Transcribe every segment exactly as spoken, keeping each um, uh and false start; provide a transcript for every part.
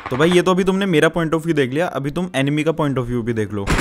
तो भाई ये तो अभी तुमने मेरा पॉइंट ऑफ व्यू देख लिया, अभी तुम एनिमी का पॉइंट ऑफ व्यू भी देख लो।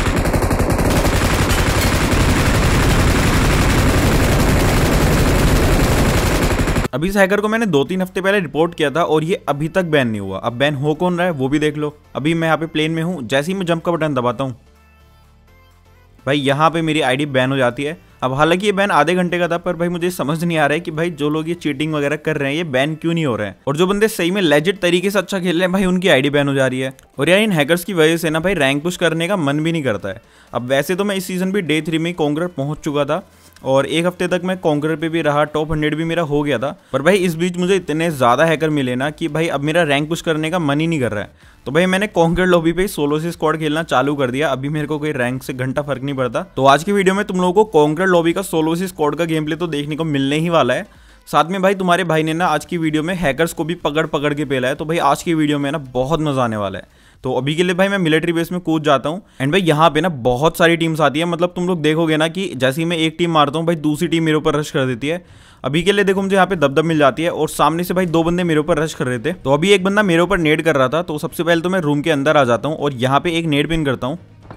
अभी इस हैकर को मैंने दो तीन हफ्ते पहले रिपोर्ट किया था और ये अभी तक बैन नहीं हुआ। अब बैन हो कौन रहा है वो भी देख लो। अभी मैं यहाँ पे प्लेन में हूँ, जैसे ही मैं जंप का बटन दबाता हूँ भाई यहाँ पे मेरी आईडी बैन हो जाती है। अब हालांकि ये बैन आधे घंटे का था, पर भाई मुझे समझ नहीं आ रहा है कि भाई जो लोग ये चीटिंग वगैरह कर रहे हैं ये बैन क्यों नहीं हो रहे हैं, और जो बंदे सही में लेजिट तरीके से अच्छा खेल रहे हैं भाई उनकी आईडी बैन हो जा रही है। और यार इन हैकर्स की वजह से ना भाई रैंक पुश करने का मन भी नहीं करता है। अब वैसे तो मैं इस सीजन भी डे थ्री में कॉन्करर पहुंच चुका था और एक हफ्ते तक मैं कॉन्करर पे भी रहा, टॉप हंड्रेड भी मेरा हो गया था। पर भाई इस बीच मुझे इतने ज़्यादा हैकर मिले ना कि भाई अब मेरा रैंक पुश करने का मन ही नहीं कर रहा है। तो भाई मैंने कॉन्करर लॉबी पे सोलो से स्क्वाड खेलना चालू कर दिया। अभी मेरे को कोई रैंक से घंटा फर्क नहीं पड़ता। तो आज की वीडियो में तुम लोगों को कॉन्करर लॉबी का सोलो से स्क्वाड का गेम प्ले तो देखने को मिलने ही वाला है। साथ में भाई तुम्हारे भाई ने ना आज की वीडियो में हैकर्स को भी पकड़ पकड़ के पेला है। तो भाई आज की वीडियो में ना बहुत मजा आने वाला है। तो अभी के लिए भाई मैं मिलिट्री बेस में कूद जाता हूँ। एंड भाई यहाँ पे ना बहुत सारी टीम्स आती है, मतलब तुम लोग देखोगे ना कि जैसे ही मैं एक टीम मारता हूँ भाई दूसरी टीम मेरे ऊपर रश कर देती है। अभी के लिए देखो मुझे यहाँ पे दबदब मिल जाती है और सामने से भाई दो बंदे मेरे ऊपर रश कर रहे थे। तो अभी एक बंदा मेरे ऊपर नेड कर रहा था, तो सबसे पहले तो मैं रूम के अंदर आ जाता हूँ और यहाँ पे एक नेड पिन करता हूँ।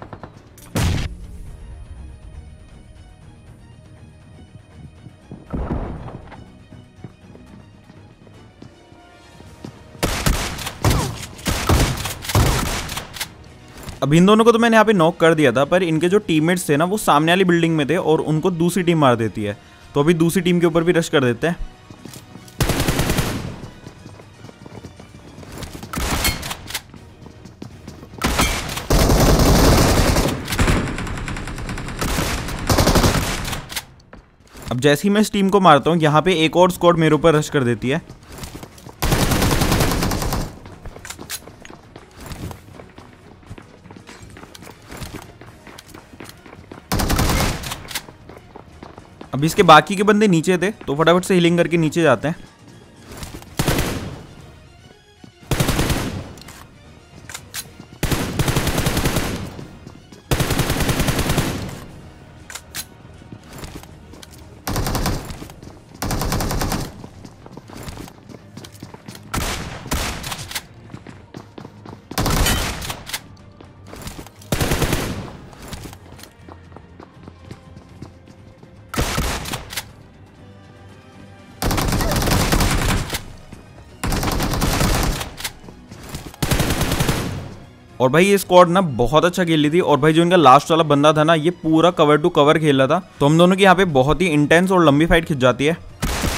अब इन दोनों को तो मैंने यहाँ पे नॉक कर दिया था, पर इनके जो टीममेट्स थे ना वो सामने वाली बिल्डिंग में थे और उनको दूसरी टीम मार देती है। तो अभी दूसरी टीम के ऊपर भी रश कर देते हैं। अब जैसे ही मैं इस टीम को मारता हूँ यहाँ पे एक और स्क्वाड मेरे ऊपर रश कर देती है। अब इसके बाकी के बंदे नीचे थे तो फटाफट से हीलिंग करके नीचे जाते हैं। और भाई ये स्क्वाड ना बहुत अच्छा खेल रही थी। और भाई जो इनका लास्ट वाला बंदा था ना ये पूरा कवर टू कवर खेल रहा था। तो हम दोनों की यहाँ पे बहुत ही इंटेंस और लंबी फाइट खिंच जाती है।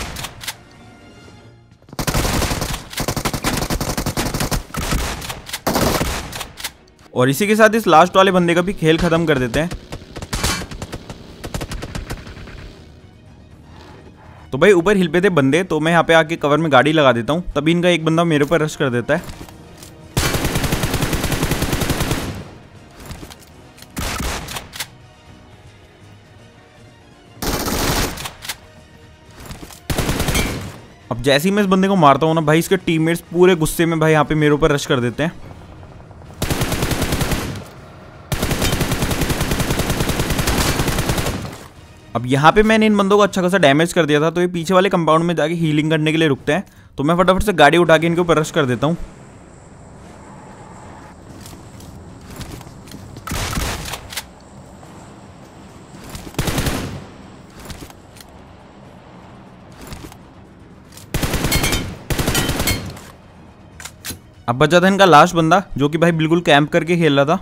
और इसी के साथ इस लास्ट वाले बंदे का भी खेल खत्म कर देते हैं। तो भाई ऊपर हिल पे थे बंदे, तो मैं यहाँ पे आके कवर में गाड़ी लगा देता हूँ। तभी इनका एक बंदा मेरे ऊपर रश कर देता है। अब जैसे ही मैं इस बंदे को मारता हूँ ना भाई इसके टीममेट्स पूरे गुस्से में भाई यहाँ पे मेरे ऊपर रश कर देते हैं। अब यहाँ पे मैंने इन बंदों को अच्छा खासा डैमेज कर दिया था, तो ये पीछे वाले कंपाउंड में जाके हीलिंग करने के लिए रुकते हैं। तो मैं फटाफट से गाड़ी उठा के इनके ऊपर रश कर देता हूँ। अब बचा था इनका लास्ट बंदा जो कि भाई बिल्कुल कैंप करके खेल रहा था।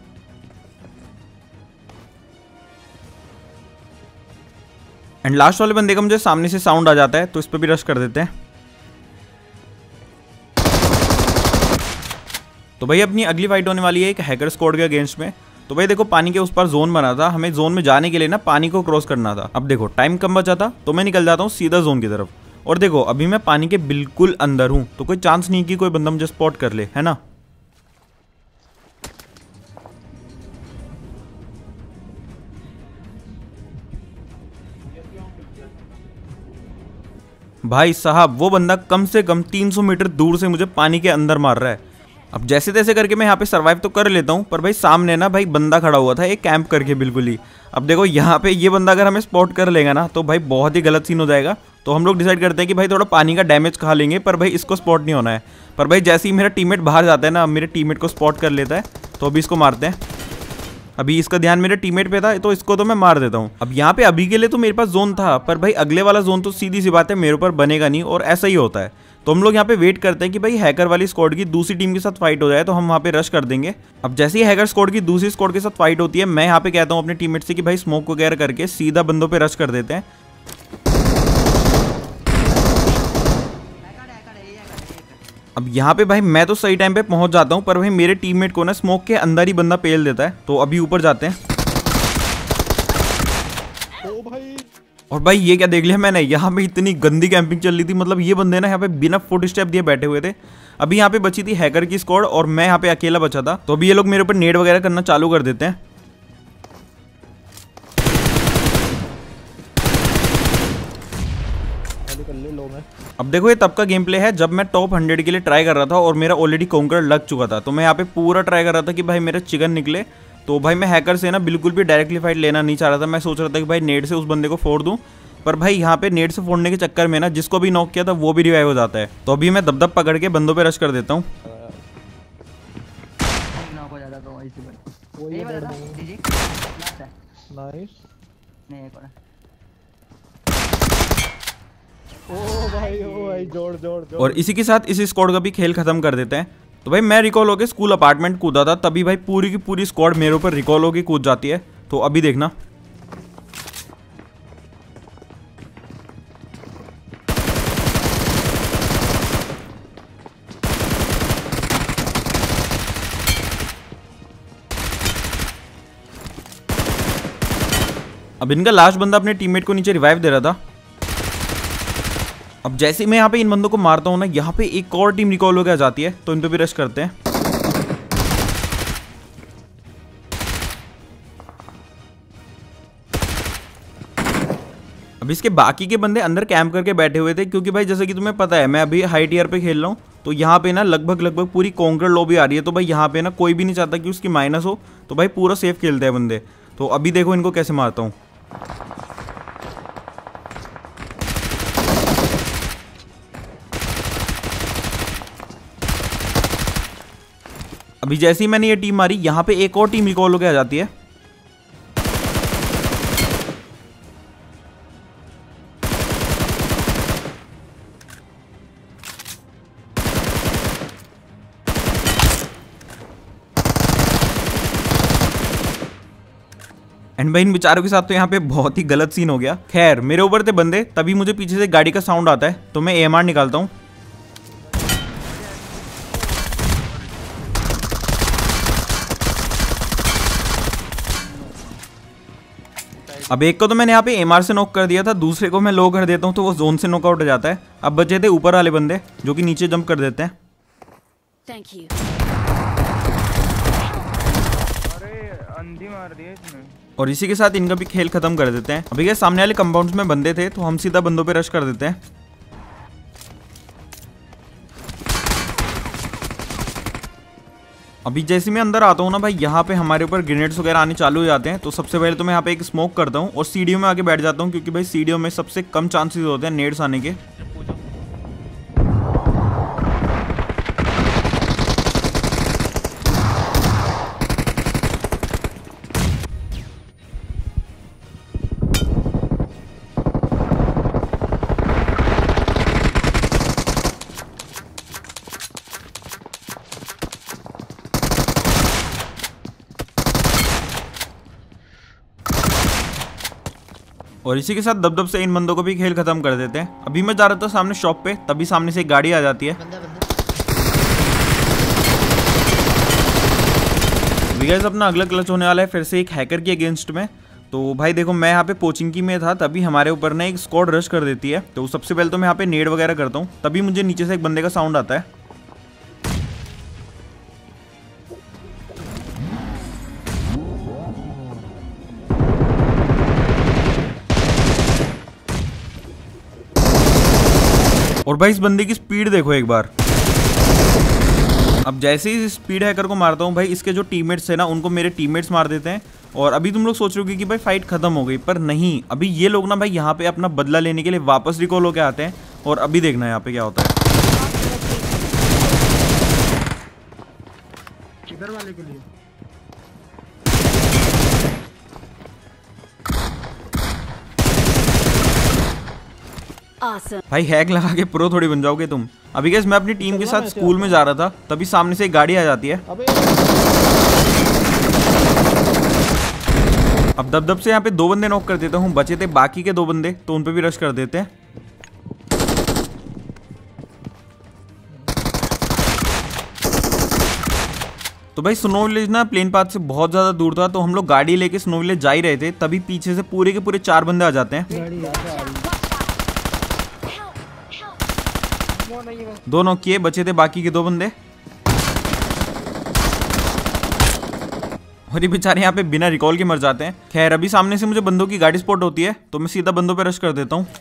एंड लास्ट वाले बंदे का मुझे सामने से साउंड आ जाता है, तो इस पर भी रश कर देते हैं। तो भाई अपनी अगली फाइट होने वाली है एक हैकर स्क्वाड के अगेंस्ट में। तो भाई देखो पानी के उस पार जोन बना था, हमें जोन में जाने के लिए ना पानी को क्रॉस करना था। अब देखो टाइम कम बचा था तो मैं निकल जाता हूँ सीधा जोन की तरफ। और देखो अभी मैं पानी के बिल्कुल अंदर हूं, तो कोई चांस नहीं कि कोई बंदा मुझे स्पॉट कर ले, है ना। भाई साहब वो बंदा कम से कम तीन सौ मीटर दूर से मुझे पानी के अंदर मार रहा है। अब जैसे तैसे करके मैं यहाँ पे सरवाइव तो कर लेता हूँ, पर भाई सामने ना भाई बंदा खड़ा हुआ था एक कैंप करके बिल्कुल ही। अब देखो यहाँ पे ये बंदा अगर हमें स्पॉट कर लेगा ना तो भाई बहुत ही गलत सीन हो जाएगा। तो हम लोग डिसाइड करते हैं कि भाई थोड़ा पानी का डैमेज खा लेंगे, पर भाई इसको स्पॉट नहीं होना है। पर भाई जैसे ही मेरा टीममेट बाहर जाता है ना, मेरे टीममेट को स्पॉट कर लेता है, तो अभी इसको मारते हैं। अभी इसका ध्यान मेरे टीममेट पे था, तो इसको तो मैं मार देता हूँ। अब यहाँ पे अभी के लिए तो मेरे पास जोन था, पर भाई अगले वाला जोन तो सीधी सी बात है मेरे ऊपर बनेगा नहीं, और ऐसा ही होता है। तो हम लोग यहाँ पे वेट करते हैं कि भाई हैकर वाली स्क्वाड की दूसरी टीम के साथ फाइट हो जाए, तो हम वहाँ पे रश कर देंगे। अब जैसे ही हैकर स्क्वाड की दूसरी स्क्वाड के साथ फाइट होती है, मैं यहाँ पे कहता हूँ अपने टीममेट से कि भाई स्मोक वगैरह करके सीधा बंदों पे रश कर देते हैं। अब यहाँ पे भाई मैं तो सही टाइम पे पहुंच जाता हूँ, पर भाई मेरे टीममेट को ना स्मोक के अंदर ही बंदा पेल देता है। तो अभी ऊपर जाते हैं। ओ भाई। और भाई ये क्या देख लिया मैंने, यहाँ पे इतनी गंदी कैंपिंग चल रही थी। मतलब ये बंदे ना यहाँ पे बिना फुट स्टेप दिए बैठे हुए थे। अभी यहाँ पे बची थी हैकर की स्क्वाड और मैं यहाँ पे अकेला बचा था। तो अभी ये लोग मेरे ऊपर नेड वगैरह करना चालू कर देते हैं। कर ले लो मैं। अब देखो ये तब का गेम प्ले है जब मैं टॉप हंड्रेड के लिए ट्राई कर रहा था और मेरा ऑलरेडी कॉन्कर लग चुका था। तो मैं यहाँ पे पूरा ट्राई कर रहा था कि भाई मेरा चिकन निकले। तो भाई मैं हैकर से ना बिल्कुल भी डायरेक्टली फाइट लेना नहीं चाह रहा था। मैं सोच रहा था कि भाई नेट से उस बंदे को फोड़ दूं, पर भाई यहाँ पे नेट से फोड़ने के चक्कर में ना जिसको भी नॉक किया था वो भी रिवाइव हो जाता है। तो अभी मैं दबदब पकड़ के बंदों पे रश कर देता हूँ। ओ भाई ओ भाई जोड़ जोड़ जोड़। और इसी के साथ इस स्क्वाड का भी खेल खत्म कर देते हैं। तो भाई मैं रिकॉल होकर स्कूल अपार्टमेंट कूदा था, तभी भाई पूरी की पूरी स्क्वाड मेरे ऊपर रिकॉल होकर कूद जाती है। तो अभी देखना। अब इनका लास्ट बंदा अपने टीममेट को नीचे रिवाइव दे रहा था। अब जैसे मैं यहाँ पे इन बंदों को मारता हूँ ना, यहाँ पे एक और टीम रिकॉल होकर आ जाती है। तो इन पे भी रश करते हैं। अब इसके बाकी के बंदे अंदर कैंप करके बैठे हुए थे, क्योंकि भाई जैसे कि तुम्हें पता है मैं अभी हाई टीयर पे खेल रहा हूँ। तो यहाँ पे ना लगभग लगभग पूरी कॉन्कर लॉबी आ रही है। तो भाई यहाँ पे ना कोई भी नहीं चाहता कि उसकी माइनस हो। तो भाई पूरा सेफ खेलते हैं बंदे। तो अभी देखो इनको कैसे मारता हूँ। अभी जैसे ही मैंने ये टीम मारी, यहाँ पे एक और टीम रिकॉल होकर आ जाती है। एंड भाई इन बेचारों के साथ तो यहाँ पे बहुत ही गलत सीन हो गया। खैर मेरे ऊपर थे बंदे, तभी मुझे पीछे से गाड़ी का साउंड आता है। तो मैं एएमआर निकालता हूँ। अब एक को तो मैंने यहाँ पे एमआर से नॉक कर दिया था, दूसरे को मैं लो कर देता हूँ तो वो जोन से नॉकआउट हो जाता है। अब बचे थे ऊपर वाले बंदे जो कि नीचे जंप कर देते हैं। Thank you. अरे अंधी मार दी इसने। और इसी के साथ इनका भी खेल खत्म कर देते हैं। अभी क्या सामने वाले कंपाउंड्स में बंदे थे, तो हम सीधा बंदों पे रश कर देते हैं। अभी जैसे मैं अंदर आता हूँ ना भाई, यहाँ पे हमारे ऊपर ग्रेनेड्स वगैरह आने चालू हो जाते हैं। तो सबसे पहले तो मैं यहाँ पे एक स्मोक करता हूँ और सीढ़ियों में आके बैठ जाता हूँ, क्योंकि भाई सीढ़ियों में सबसे कम चांसेस होते हैं नेड्स आने के। और इसी के साथ दबदब से इन बंदों को भी खेल खत्म कर देते हैं। अभी मैं जा रहा था सामने शॉप पे, तभी सामने से एक गाड़ी आ जाती है। गाइस अपना अगला क्लच होने वाला है फिर से एक हैकर के अगेंस्ट में। तो भाई देखो मैं यहाँ पे पोचिंकी में था, तभी हमारे ऊपर ना एक स्क्वाड रश कर देती है। तो सबसे पहले तो मैं यहाँ पे नेड वगैरह करता हूँ, तभी मुझे नीचे से एक बंदे का साउंड आता है। और भाई इस बंदे की स्पीड देखो एक बार। अब जैसे ही स्पीड हैकर को मारता हूँ भाई, इसके जो टीममेट्स थे ना उनको मेरे टीममेट्स मार देते हैं। और अभी तुम लोग सोच रहे हो कि भाई फाइट खत्म हो गई, पर नहीं, अभी ये लोग ना भाई यहाँ पे अपना बदला लेने के लिए वापस रिकॉल होके आते हैं। और अभी देखना यहाँ पे क्या होता है। किधर वाले के लिए? Awesome. भाई हैक लगा के प्रो थोड़ी बन जाओगे तुम। अभी गाइस मैं अपनी टीम के साथ स्कूल में जा रहा था, तभी सामने से एक गाड़ी आ जाती है। अबे अब दब दब से यहाँ पे दो बंदे नॉक कर देता हूँ, बचे थे बाकी के दो बंदे, तो उन पे भी रश कर देते हैं। तो भाई स्नो विलेज ना प्लेन पाथ से बहुत ज्यादा दूर था, तो हम लोग गाड़ी लेके स्नो विलेज जा ही रहे थे, तभी पीछे से पूरे के पूरे चार बंदे आ जाते हैं। गाड़ी आ रही। दो नॉक किए, बचे थे बाकी के दो बंदे। और ये बेचारे यहाँ पे बिना रिकॉल के मर जाते हैं। खैर अभी सामने से मुझे बंदों की गाड़ी स्पॉट होती है, तो मैं सीधा बंदों पे रश कर देता हूँ।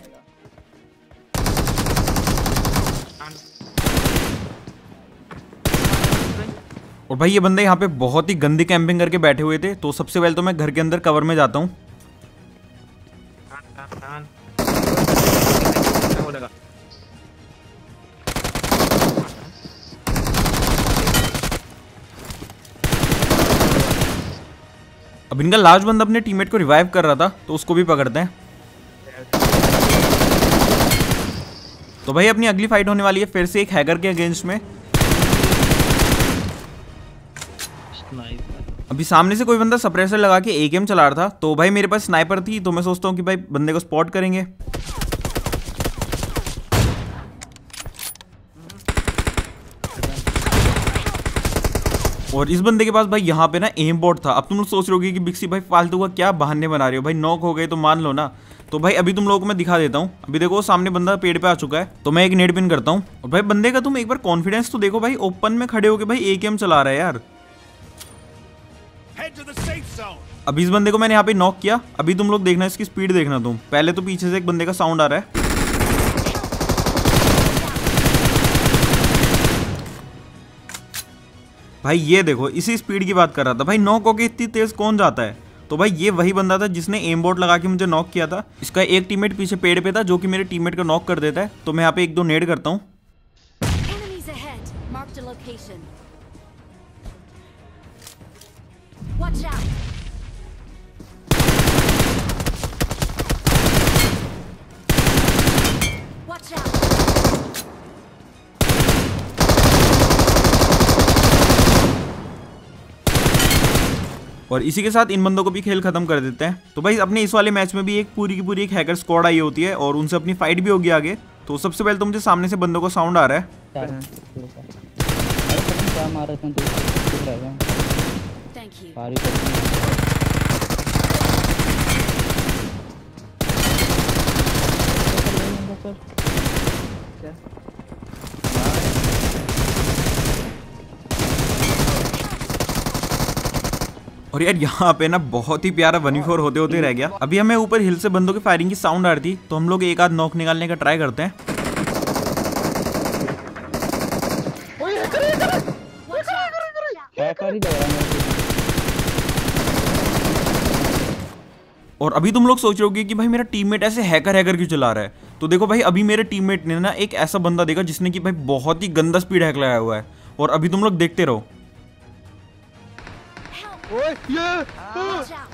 और भाई ये बंदे यहाँ पे बहुत ही गंदी कैंपिंग करके बैठे हुए थे, तो सबसे पहले तो मैं घर के अंदर कवर में जाता हूँ। अब इनका लास्ट बंदा अपने टीममेट को रिवाइव कर रहा था, तो उसको भी पकड़ते हैं। तो भाई अपनी अगली फाइट होने वाली है फिर से एक हैकर के अगेंस्ट में। अभी सामने से कोई बंदा सप्रेसर लगा के ए के एम चला रहा था, तो भाई मेरे पास स्नाइपर थी, तो मैं सोचता हूँ कि भाई बंदे को स्पॉट करेंगे। और इस बंदे के पास भाई यहाँ पे ना एम बोर्ड था। अब तुम लोग सोच रहे होगे कि बिक्सी भाई फालतू का क्या बहाने बना रहे हो, भाई नॉक हो गए तो मान लो ना। तो भाई अभी तुम लोगों को मैं दिखा देता हूँ। अभी देखो सामने बंदा पेड़ पे आ चुका है, तो मैं एक नेट पिन करता हूँ। और भाई बंदे का तुम एक बार कॉन्फिडेंस तो देखो भाई, ओपन में खड़े होके भाई ए के एम चला रहा है यार। अभी इस बंदे को मैंने यहाँ पे नॉक किया। अभी तुम लोग देखना, इसकी स्पीड देखना तुम। पहले तो पीछे से एक बंदे का साउंड आ रहा है। भाई ये देखो, इसी स्पीड की बात कर रहा था भाई। नॉक होके इतनी तेज कौन जाता है? तो भाई ये वही बंदा था जिसने एम बोर्ड लगा के मुझे नॉक किया था। इसका एक टीममेट पीछे पेड़ पे था जो कि मेरे टीममेट का नॉक कर देता है। तो मैं यहाँ पे एक दो नेड करता हूँ। Enemies ahead. Marked a location. Watch out. Watch out. और इसी के साथ इन बंदों को भी खेल खत्म कर देते हैं। तो भाई अपने इस वाले मैच में भी एक पूरी की पूरी एक हैकर स्क्वाड आई होती है और उनसे अपनी फाइट भी होगी आगे। तो सबसे पहले तो मुझे सामने से बंदों को साउंड आ रहा है। क्या मार रहे थे तो चुप रह गए। Thank you. सारी कर और यार यहाँ पे ना बहुत ही प्यारा वन वी फोर होते होते रह गया। अभी हमें ऊपर हिल से बंदों की फायरिंग की साउंड आ रही थी, तो हम लोग एक आध नॉक निकालने का ट्राई करते हैं। हैकर ही लग रहा है मेरे और अभी तुम लोग सोच रहे होगे कि भाई मेरा टीममेट ऐसे हैकर हैकर क्यों चला रहा है। तो देखो भाई अभी मेरे टीममेट ने ना एक ऐसा बंदा देखा जिसने कि भाई बहुत ही गंदा स्पीड हैक लगाया हुआ है। और अभी तुम लोग देखते रहो। ओए ये Watch out.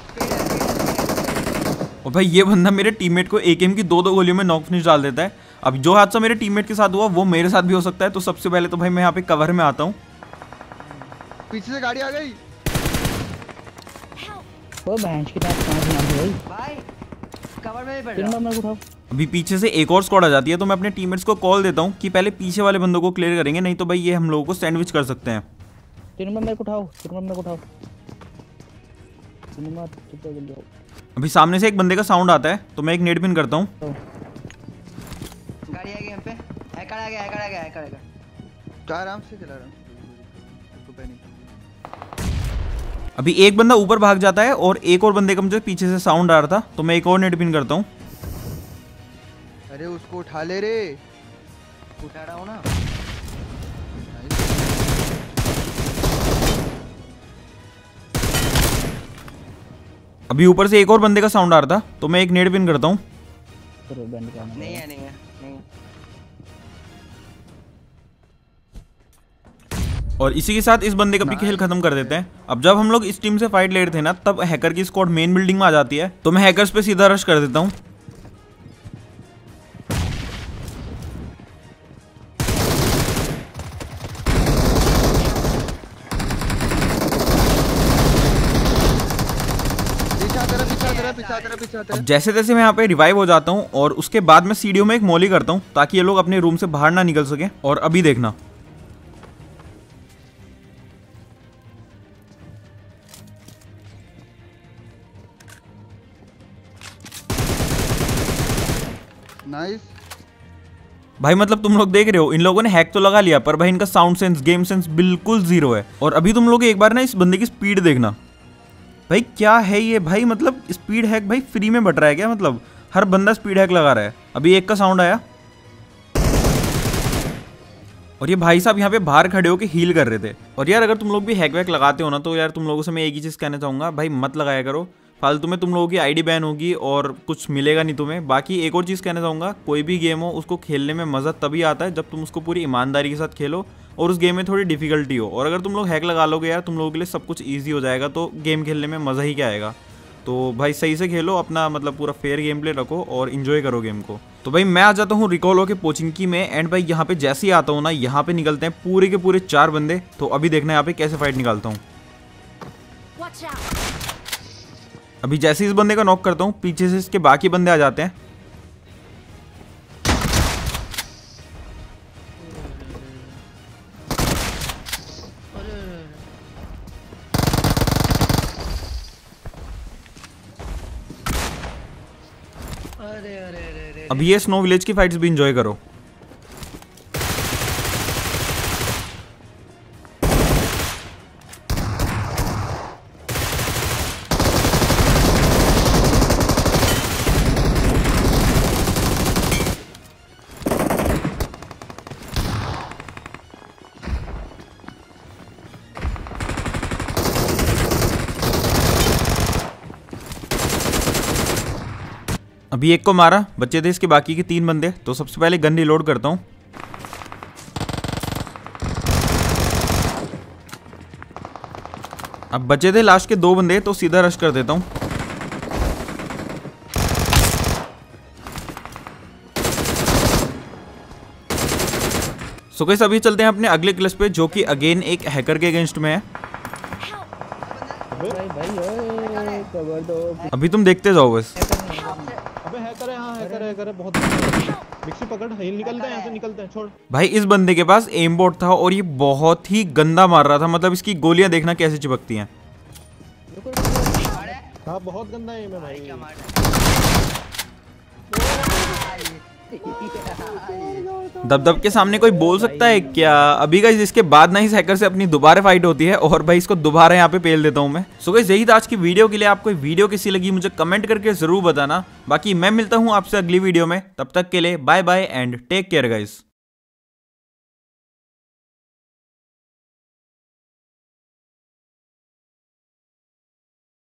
और भाई ये बंदा मेरे टीममेट को ए के एम की दो दो गोलियों में नॉक फिनिश डाल देता है। अब जो हादसा मेरे टीममेट के साथ हुआ वो मेरे साथ भी हो सकता है। तो सबसे पहले तो भाई मैं यहाँ पे कवर में आता हूँ। पीछे से गाड़ी आ गई। Help. ओ बेंच की तरफ कहां से आ गई भाई कवर में भी पड़ तीन रहा नंबर उठाओ। अभी पीछे से एक और स्क्वाड आ जाती है, तो मैं अपने टीममेट्स को कॉल देता हूँ कि पहले पीछे वाले बंदों को क्लियर करेंगे, नहीं तो भाई ये हम लोगों को सैंडविच कर सकते हैं। तीन नंबर मेरे को उठाओ। तीन नंबर मेरे को उठाओ। तीन नंबर चुप हो जल्दी। अभी सामने से एक बंदे का साउंड आता है, तो मैं एक नेट पिन करता हूँ। गाड़ी आ गई हम पे। हैकर आ गया हैकर आ गया हैकर आ गया। क्या आराम से चला रहा हूं। अभी एक बंदा ऊपर भाग जाता है और एक और बंदे का मुझे पीछे से साउंड आ रहा था, तो मैं एक और नेट पिन करता हूँ। अरे उसको उठा ले रे। उठा रहा हूँ ना। अभी ऊपर से एक और बंदे का साउंड आ रहा था, तो मैं एक नेड पिन करता हूँ। तो बैंड का नहीं है नहीं है नहीं। और इसी के साथ इस बंदे का भी खेल खत्म कर देते हैं। अब जब हम लोग इस टीम से फाइट ले रहे थे ना, तब हैकर की स्क्वाड मेन बिल्डिंग में आ जाती है, तो मैं हैकर्स पे सीधा रश कर देता हूँ। अब जैसे तैसे मैं यहाँ पे रिवाइव हो जाता हूँ और उसके बाद मैं सीढ़ियों में एक मॉली करता हूँ ताकि ये लोग अपने रूम से बाहर ना निकल सके। और अभी देखना, नाइस भाई मतलब तुम लोग देख रहे हो, इन लोगों ने हैक तो लगा लिया पर भाई इनका साउंड सेंस, गेम सेंस बिल्कुल जीरो है। और अभी तुम लोग एक बार ना इस बंदे की स्पीड देखना, भाई क्या है ये भाई, मतलब स्पीड हैक भाई फ्री में बट रहा है क्या? मतलब हर बंदा स्पीड हैक लगा रहा है। अभी एक का साउंड आया और ये भाई साहब यहाँ पे बाहर खड़े होकर हील कर रहे थे। और यार अगर तुम लोग भी हैक वैक लगाते हो ना, तो यार तुम लोगों से मैं एक ही चीज़ कहना चाहूँगा, भाई मत लगाया करो, फालतू में तुम लोगों की आईडी बैन होगी और कुछ मिलेगा नहीं तुम्हें। बाकी एक और चीज़ कहना चाहूँगा, कोई भी गेम हो उसको खेलने में मज़ा तभी आता है जब तुम उसको पूरी ईमानदारी के साथ खेलो और उस गेम में थोड़ी डिफिकल्टी हो। और अगर तुम लोग हैक लगा लोगे यार, तुम लोगों के लिए सब कुछ ईजी हो जाएगा, तो गेम खेलने में मज़ा ही क्या आएगा। तो भाई सही से खेलो, अपना मतलब पूरा फेयर गेम प्ले रखो और इन्जॉय करो गेम को। तो भाई मैं आ जाता हूँ रिकॉल के पोचिंकी में, एंड भाई यहाँ पे जैसे ही आता हूँ ना, यहाँ पे निकलते हैं पूरे के पूरे चार बंदे। तो अभी देखना यहाँ पे कैसे फाइट निकालता हूँ। Watch out! अभी जैसे ही इस बंदे का नॉक करता हूँ, पीछे से इसके बाकी बंदे आ जाते हैं। अरे अरे अरे अरे अभी ये स्नो विलेज की फाइट्स भी एंजॉय करो। अभी एक को मारा, बच्चे थे इसके बाकी के तीन बंदे। तो सबसे पहले गन रिलोड करता हूँ। अब बचे थे लास्ट के दो बंदे, तो सीधा रश कर देता हूँ। सो गाइस अभी चलते हैं अपने अगले क्लच पे, जो कि अगेन एक हैकर के अगेंस्ट में है। भाई भाई ओए कवर दो। अभी तुम देखते जाओ बस। अबे हैकर है, हाँ हैकर है, हैकर है बहुत। मिक्सी पकड़, हिल निकलते हैं, यहाँ से निकलते हैं, छोड़। भाई इस बंदे के पास एम बोट था और ये बहुत ही गंदा मार रहा था, मतलब इसकी गोलियां देखना कैसे चिपकती हैं। हाँ बहुत गंदा है मैं भाई। क्या मार दबदब के सामने कोई बोल सकता है क्या? अभी गाइस इसके बाद ना इस हैकर से अपनी दोबारा फाइट होती है और भाई इसको दोबारा यहाँ पे पेल देता हूँ मैं। सो गाइस यही था आज की वीडियो के लिए। आपको वीडियो कैसी लगी मुझे कमेंट करके जरूर बताना। बाकी मैं मिलता हूँ आपसे अगली वीडियो में, तब तक के लिए bye bye and take care guys.